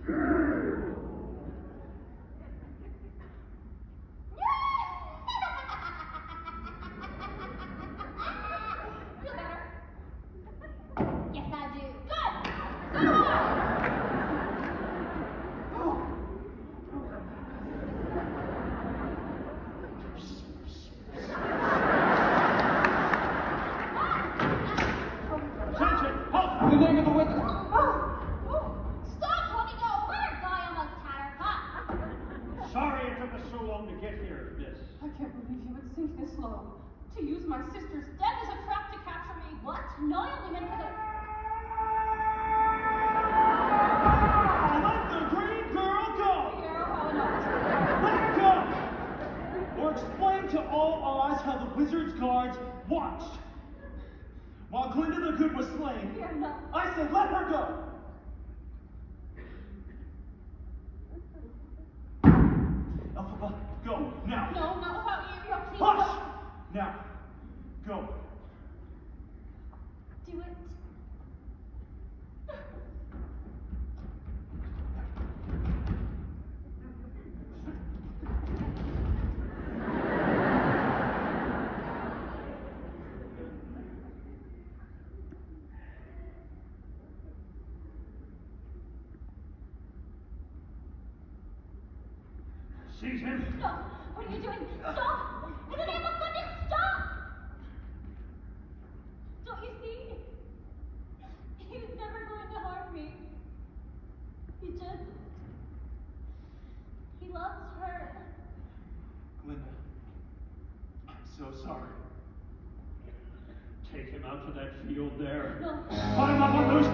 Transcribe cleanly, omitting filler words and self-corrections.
Yes, I do. Good! Go on! Attention! Halt! In the name of the witness! Stop holding your word, guy almost had her caught. Sorry it took us so long to get here, miss. I can't believe you would sink this low. To use my sister's death as a trap to capture me. What? No, I only meant for the... Let the green girl go! Pierre, how not? Let her go! Or explain to all eyes how the wizard's guards watched. While Glinda the Good was slain, Pierre, no. I said let her go! Elphaba, go, now! No, not without you. No, please Hush! don't. Now, go. Do it. Seize him! No! What are you doing? Stop! In the name of goodness, stop! Don't you see? He was never going to harm me. He loves her. Glinda, I'm so sorry. Take him out to that field there. No. Climb up on those